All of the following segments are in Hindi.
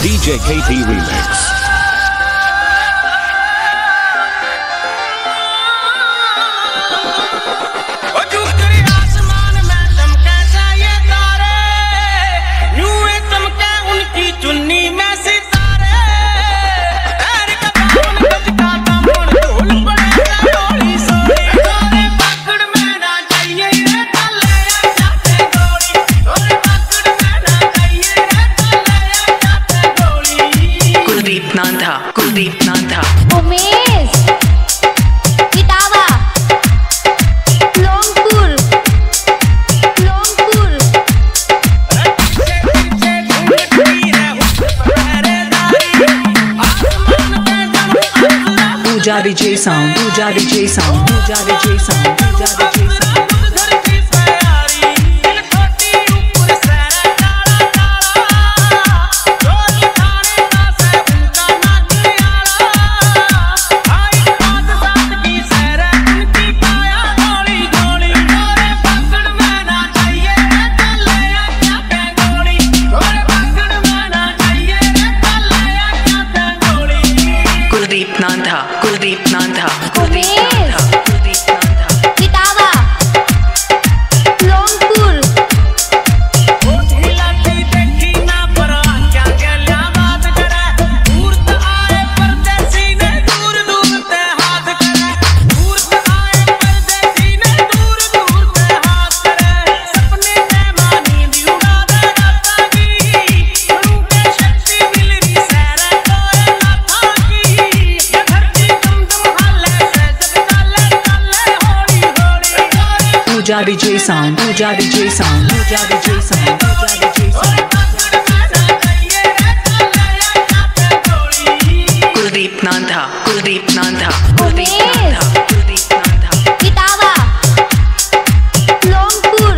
DJ KT Remix. Kuldeep Nandha Umesh Etawah Longpur Puja DJ sound Puja DJ sound Puja DJ sound Puja DJ sound Kuldeep Nandha Kuldeep Nandha Etawah Longpur Puja DJ sound Puja DJ sound Puja DJ sound Puja DJ sound Kuldeep Nandha Kuldeep Nandha Kuldeep Nandha Kuldeep Nandha Etawah Longpur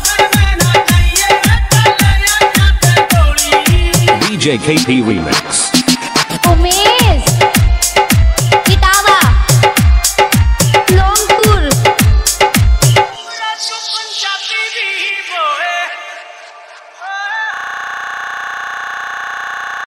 DJ KT Remix.